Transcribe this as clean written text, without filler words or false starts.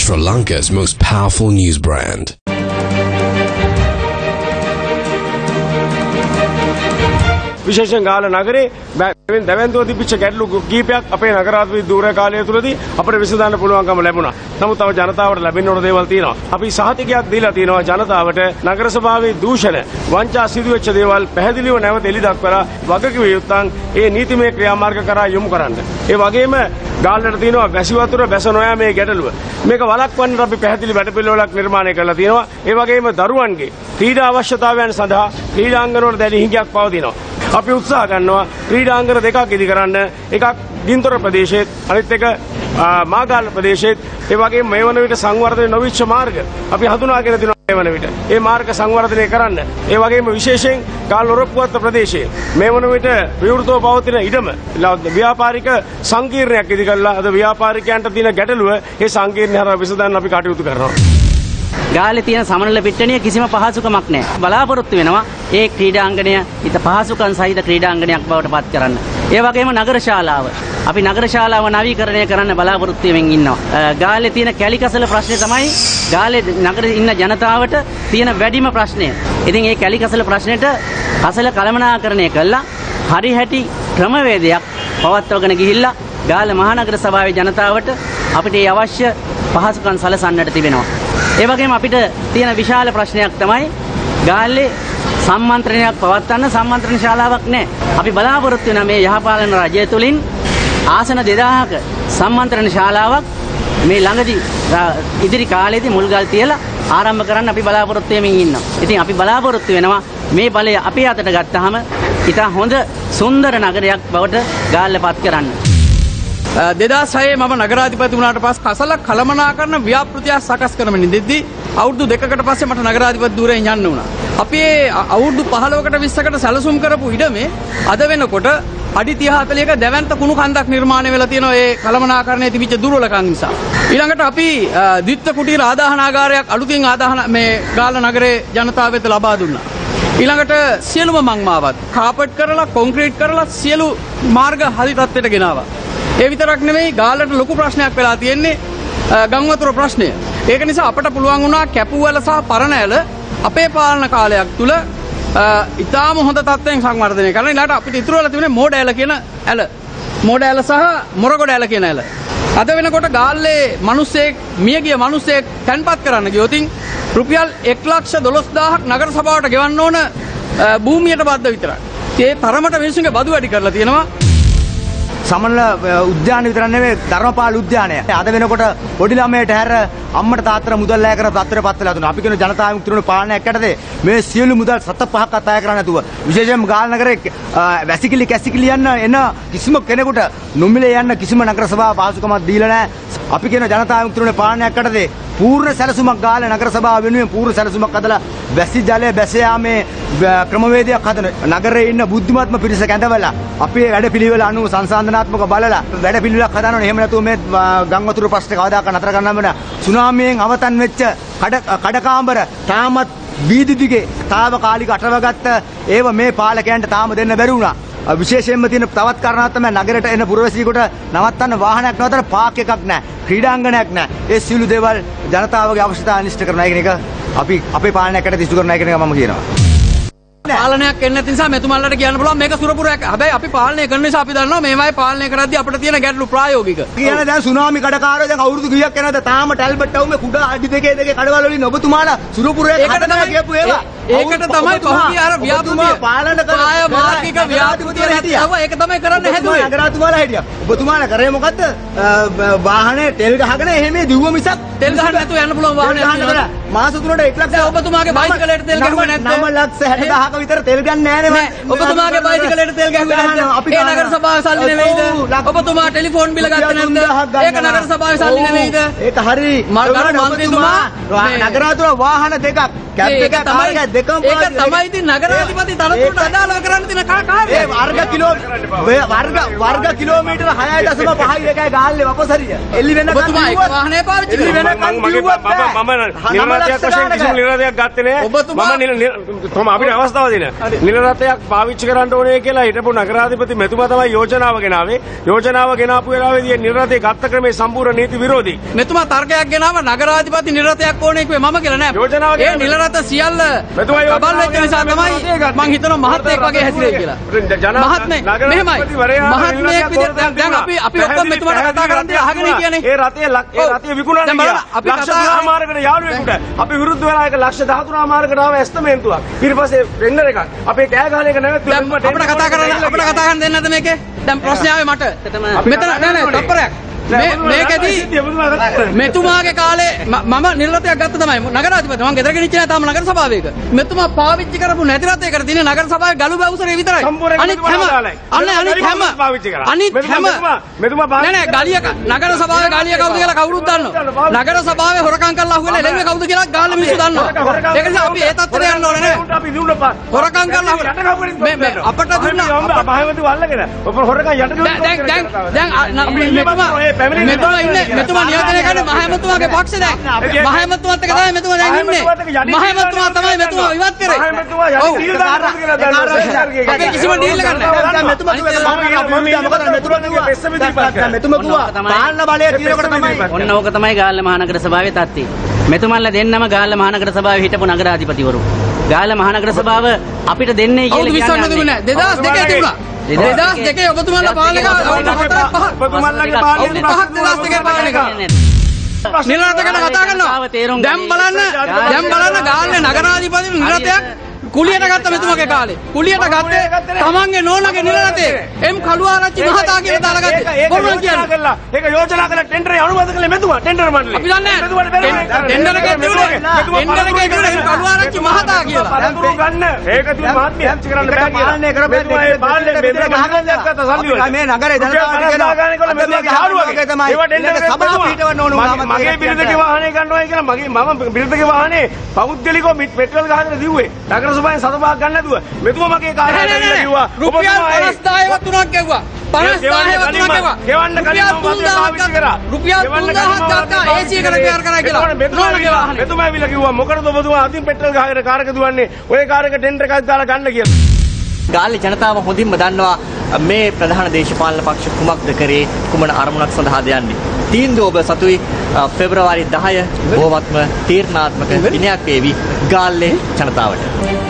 Sri Lanka's most powerful news brand. විශේෂයෙන් ගාල්ල නගරේ දැවැන්තුව තිබිච්ච ගැටලු කීපයක් අපේ නගරාධිපති දූර කාලය තුලදී අපිට විසඳන්න පුළුවන්කම ලැබුණා. නමුත් තව ජනතාවට ලැබෙන්න ඕන දේවල් තියෙනවා. අපි සහතිකයක් දීලා තියෙනවා ජනතාවට නගර සභාවේ දූෂණ, වංචා සිදුවෙච්ච දේවල් පැහැදිලිව නැවත එළි දක්වලා වගකිව යුත්තන් ඒ නීතිමය ක්‍රියාමාර්ග කරා යොමු කරන්න. ඒ වගේම ගාල්ලට තියෙනවා වැසි වතුර බැස නොයා මේ ගැටලුව. මේක වළක්වන්න අපි පැහැදිලි වැඩපිළිවෙලක් නිර්මාණය කරලා තියෙනවා. ඒ වගේම දරුවන්ගේ ක්‍රීඩා අවශ්‍යතාවයන් සඳහා ක්‍රීඩාංගන වල දැඩි හිඟයක් පවතිනවා. අපි උත්සාහ කරනවා ක්‍රීඩාංගන දෙකක් ඉදි කරන්න. එකක් ගින්තොර ප්‍රදේශයේත් අනිත් එක මාගාල්ල ප්‍රදේශයේත්. ඒ වගේම මේ වන විට සංවර්ධනය නොවිච්ච මාර්ග අපි හඳුනාගෙන තිනවා මේ වන විට. ඒ මාර්ග සංවර්ධනය කරන්න. ඒ වගේම විශේෂයෙන් ගාල්ල ඔරොප්පුවත්ත ප්‍රදේශයේ මේ වන විට විවෘතව පවතින ඉඩම ව්‍යාපාරික සංකීර්ණයක් ඉදි කරලා අද ව්‍යාපාරිකයන්ට තියෙන ගැටලුව ඒ සංකීර්ණ හරහා විසඳන්න අපි කටයුතු කරනවා. ගාල්ලේ තියෙන සමනල පිට්ටනිය කිසිම පහසුකමක් නැහැ. බලාපොරොත්තු වෙනවා ඒ ක්‍රීඩාංගණය ඊට පහසුකම් සහිත ක්‍රීඩාංගණයක් බවට පත් කරන්න. ඒ වගේම නගර ශාලාව. අපි නගර ශාලාව නවීකරණය කරන්න බලාපොරොත්තු වෙමින් ඉන්නවා. ගාල්ලේ තියෙන කැලිකසල ප්‍රශ්නේ තමයි ගාල්ලේ නගරේ ඉන්න ජනතාවට තියෙන වැඩිම ප්‍රශ්නය. ඉතින් මේ කැලිකසල ප්‍රශ්නෙට කසල කළමනාකරණය කළා හරි හැටි ක්‍රමවේදයක් පවත්වාගෙන ගිහිල්ලා ගාල්ල මහනගර සභාවේ ජනතාවට අපිට මේ අවශ්‍ය පහසුකම් සලසන්නට තිබෙනවා. ඒ වගේම අපිට තියෙන විශාල ප්‍රශ්නයක් තමයි ගාල්ලේ සම්මන්ත්‍රණයක් පවත්වන්න සම්මන්ත්‍රණ ශාලාවක් නැහැ. අපි බලාපොරොත්තු වෙන මේ යහපාලන රජය තුලින් ආසන 2000ක සම්මන්ත්‍රණ ශාලාවක් මේ ළඟදී ඉදිරි කාලේදී මුල්ගල් තියලා ආරම්භ කරන්න අපි බලාපොරොත්තු වෙමින් ඉන්නවා. ඉතින් අපි බලාපොරොත්තු වෙනවා මේ බලය අපේ අතට ගත්තාම ඉතා හොඳ සුන්දර නගරයක් බවට ගාල්ලපත් කරන්න. 2006 මම නගරාධිපති වුණාට පස්සේ කසල කළමනාකරණ ව්‍යාපෘතිය සකස් කරමින් ඉඳිද්දී අවුරුදු 2කට පස්සේ මට නගරාධිපති ධූරයෙන් යන්න වුණා. අපි අවුරුදු 15කට 20කට සැලසුම් කරපු ඉඩමේ අද වෙනකොට අඩි 30 40ක දැවැන්ත කුණු කන්දක් නිර්මාණය වෙලා තියෙනවා ඒ කළමනාකරණයේ තිබිච්ච දුර්වලකම් නිසා. ඊළඟට අපි ද්විත්ව කුටීර ආදාහනාගාරයක් අලුතින් මේ ගාල්ල නගරේ ජනතාව වෙත ලබා දුන්නා. ඊළඟට සියලුම මංමාවත් කාපට් කරලා කොන්ක්‍රීට් කරලා සියලු මාර්ග හරි තත්ත්වයට ගෙනාවා. ඒ විතරක් නෙමෙයි ගාල්ලට ලොකු ප්‍රශ්නයක් වෙලා තියෙන්නේ ගම් වතුර ප්‍රශ්නය. ඒක නිසා අපට පුළුවන් වුණා කැපුවැල සහ පරණැල අපේ පාලන කාලයක් තුල ඉතාම හොඳ තත්ත්වයෙන් සංවර්ධනය කරන්න. ඊළඟට අපිට ඉතුරු වෙලා තිබුණේ මෝඩ ඇල කියන ඇල. මෝඩ ඇල සහ මොරගොඩ ඇල කියන ඇල. අද වෙනකොට ගාල්ලේ මිනිස්සෙක් මියගිය මිනිස්සෙක් තැන්පත් කරන්න ගියොතින් රුපියල් 1,12,000ක් නගර සභාවට ගෙවන්න ඕන භූමියට බද්ධ විතරයි. ඒ තරමට මිනිස්සුන්ගේ බදු වැඩි කරලා තියෙනවා. සමනල උද්‍යාන විතර නෙවෙයි ධර්මපාල උද්‍යානය. අද වෙනකොට පොඩි ළමයට හැර අම්මට තාත්තට මුදල් ලෑ කර තත්ත්වයට පත් වෙලා තුනවා. අපි කියන ජනතා විමුක්තිය පාලනයක් යටතේ මේ සියලු මුදල් 7-5ක් අතය කරන්න නැතුව විශේෂයෙන්ම ගාල්ල නගරේ වැසිකිලි කැසිකිලි යන්න එන කිසිම කෙනෙකුට නොමිලේ යන්න කිසිම නගර සභාව පහසුකමක් දීලා නැහැ. අපි කියන ජනතා විමුක්තිය පාලනයක් යටතේ පූර්ණ සැලසුමක් ගාල්ල නගර සභාව වෙනුවෙන් පූර්ණ සැලසුමක් හදලා වැසි ජලය බැස යාමේ ක්‍රමවේදයක් හදන නගරේ ඉන්න බුද්ධිමත්ම පිරිස කැඳවලා අපේ වැඩපිළිවෙල අනුව සංසන්දනාත්මක බලලා වැඩපිළිවෙලක් හදානවා. එහෙම නැතුව මේ ගම් වතුර ප්‍රශ්නේ කවදාකවත් නතර කරන්න බෑ. සුනාමියෙන් අවතන් වෙච්ච කඩකාම්බර තාමත් වීදි දිගේ తాවකාලික අටවගත්ත ඒව මේ පාලකයන්ට තාම දෙන්න බැරි වුණා. විශේෂයෙන්ම තියෙන තවත් කාරණාවක් තමයි නගරයට එන පුරවැසියෙකුට නවත්තන්න වාහනයක් නවත්තන්න පාක් එකක් නැහැ. ක්‍රීඩාංගණයක් නැහැ. ඒ සියලු දේවල් ජනතාවගේ අවශ්‍යතාවය නිශ්චිත කරන එක අපි අපේ පාලනයකට දිසු කරන එක මම කියනවා. පාලනයක් එන්නේ නැති නිසා මෙතුමන්ලට කියන්න පුළුවන් මේක සුරපුරයක්. හැබැයි අපි පාලනය කරන නිසා අපි දන්නවා මේවයි පාලනය කරද්දී අපිට තියෙන ගැටලු ප්‍රායෝගික. කියන දැන් සුනාමි කඩකාරයෝ දැන් අවුරුදු කීයක් යනද තාම ටැල්බට් ටවුමේ කුඩා අඩි දෙකේ කඩවල වලින් ඔබතුමාලා සුරපුරයක් හදනවා කියපු ඒවා. ඒකට තමයි පහුගිය අර ව්‍යාපෘතිය පාලන කරන මාර්ගික ව්‍යාපෘතිය හැටියට ඒක තමයි කරන්න හැදුවේ. නගරතුමාලා හිටියා. ඔබතුමාලා කරේ මොකද්ද? වාහනේ තෙල් ගහගෙන එහෙම දිව්ව මිසක් තෙල් ගහන්න නැතුව යන්න පුළුවන් වාහනයක් නෑ. මාස 3ට 1 ලක්ෂ ඔබතුමාගේ බයිසිකලයට තෙල් ගහුවේ නැත්නම් 9,60,000ක විතර තෙල් ගන්න නෑනේ මම. ඔබතුමාගේ බයිසිකලයට තෙල් ගහුවේ නැත්නම් ඒ නගර සභාවේ සල්ලි නෙවෙයිද? ඔබතුමා ටෙලිෆෝන් බිල ගත්තේ නැත්නම් ඒක නගර සභාවේ සල්ලි නෙවෙයිද? ඒක හරි. මන්ත්‍රීතුමා නගරාතුර වාහන දෙකක් කැබ් එක කාර්යය දෙකම ඒක තමයි ඉතින් නගරාධිපති තනතුරට අදාළව කරන්න තියෙන කාර්යය. ඒ වර්ග කිලෝමීටර 6.5යි ගාල්ලේ වපසරිය. එල්ලි වෙන ඔබතුමා ඒක වාහනේ පාවිච්චි කරනවා. මම රථයක් වශයෙන් කිසිම නිල රථයක් ගත්තේ නෑ. මම අපිට අවස්ථාව දෙන. නිල රථයක් පාවිච්චි කරන්න ඕනේ කියලා හිටපු නගරාධිපති මෙතුමා තමයි යෝජනාව ගෙනාවේ. යෝජනාව ගෙනාපු වෙලාවේදී නිල රථේ ගත්ත ක්‍රමේ සම්පූර්ණ නීති විරෝධී. මෙතුමා තර්කයක් ගෙනාව නගරාධිපති නිල රථයක් ඕනේ කිව්වේ මම කියලා නෑ. ඒ නිල රථ සියල්ල කබල් වෙච්ච නිසා තමයි මං හිතනවා මහත්යෙක් වගේ හැසිරෙයි කියලා. මහත්මේ මෙහෙමයි. මහත්මයෙක් විදිහට දැන් අපි ඔක්කොම මෙතුමාට කතා කරන්නේ අහගෙන කියන්නේ. ඒ රථය විකුණන්න ගියා. ලක්ෂ 13මාරකට යාළුවෙකුට අපි විරුද්ධ වෙලා ඒක ලක්ෂ 13මාරකට ආව ඇස්තමේන්තුවක්. ඊට පස්සේ රෙන්ඩර් එකක්. අපේ කෑ ගහන එක නැවතුණා. අපිට කතා කරන්න දෙන්නේ නැද්ද මේකේ? දැන් ප්‍රශ්නේ ආවේ මට. මෙතන නෑ තප්පරයක්. මේකදී මෙතුමාගේ කාලේ මම නිල රථයක් ගත්ත තමයි නගරාධිපති මම ගෙදර ගෙනිච්ච නෑ තාම නගර සභාවේක. මෙතුමා පාවිච්චි කරපු නැති රථයකට තියෙන නගර සභාවේ ගලු බවුසරේ විතරයි. අනිත් හැම නෑ ගලිය නගර සභාවේ ගලිය කවුද කියලා කවුරුත් දන්නවා. නගර සභාවේ හොරකම් කරලා අහුවෙලා එළෙන්නේ කවුද කියලා ගාල්ල මිනිස්සු දන්නවා. ඒක නිසා අපි ඒ තත්ත්වයට යන්න ඕනේ නෑ. හොරකම් කරලා මේ අපට දුන්නා පහවතු අල්ලගෙන හොරකම් මෙතුමා නියෝජනය කරන්නේ මහමතුමාගේ පක්ෂේ දැන්. මහමතුමාත් එක තමයි මෙතුමා දැන් ඉන්නේ. මහමතුමා තමයි මෙතුමා ඉවත් කරේ. ඔව්. අපි කිසිම ඩීල් එකක් නැහැ. මෙතුමා පාලන බලය තියෙනකොට තමයි. ඔන්න ඕක තමයි ගාල්ල මහනගර සභාවේ තත්ත්වය. මෙතුමන්ලා දෙන්නම ගාල්ල මහනගර සභාවේ හිටපු නගරාධිපතිවරු. ගාල්ල මහනගර සභාව අපිට දෙන්නේ කියලා කියන්නේ 2002 තිබුණා. 2002 ඔබතුමාලා පාලනය නිල රථයකට කතා කරනවා. දැන් බලන්න ගාල්ලේ නගරාධිපති නිල රථයක් කුලියට ගත්ත මෙතුමාගේ කාලේ. කුලියට ගත්තේ තමන්ගේ නෝනාගේ නිල රථේ. එම් කළුආරච්චි මහතා කියලා දාලා ගත්තේ. කොහොමද කියන්නේ? ඒක යෝජනා කරලා ටෙන්ඩරේ අනුමත කළේ මෙතුමා ටෙන්ඩර් මණ්ඩලය. අපි දන්නේ ටෙන්ඩර් එකේ තිබුණේ කළුආරච්චි මහතා කියලා. අරතුරු ගන්න. ඒක තිබුණ මහත්මිය හච්චි කරන්න බෑ කියලා. පාලනය කරපේ පාලනය බෙදලා ගහගන්න දැක්කත් සල්ලි වල. මේ නගරේ ජනතාවට කියනවා මෙතුමාගේ හාරුවගේ තමයි. ඒවා ටෙන්ඩර් සභාව පිටවන්න ඕන උනාම මගේ බිරිඳගේ වාහනේ ගන්නවයි කියලා මම බිරිඳගේ වාහනේ පෞද්ගලිකව පෙට්‍රල් ගහගෙන දිව්වේ. නගර සභාවෙන් සතපහක් ගන්න නැතුව මෙතුමා මගේ කාර්යාලයට ගිහින් කිව්වා රුපියල් 50000වත් තුනක් ගෙව්වා 50000වත් තුනක් ගෙව්වා ගෙවන්න කලින් මම පාවිච්චි කරා රුපියල් 3000ක් ගත්තා AC එකට රිපෙයාර් කරා කියලා මෙතුමා ඇවිල්ලා කිව්වා මොකටද ඔබතුමා අදින් පෙට්‍රල් ගහගෙන කාර් එක දුවන්නේ ඔය කාර් එක ටෙන්ඩර් එකක් දාලා ගන්න කියලා. ගාල්ලේ ජනතාව හොඳින්ම දන්නවා මේ ප්‍රධාන දේශපාලන පක්ෂ කුමක්ද කරේ කුමන අරමුණක් සඳහාද යන්නේ. තීන්දුව ඔබ සතුයි පෙබරවාරි 10 බොහොමත්ම තීරණාත්මක දිනයක් වේවි ගාල්ලේ ජනතාවට.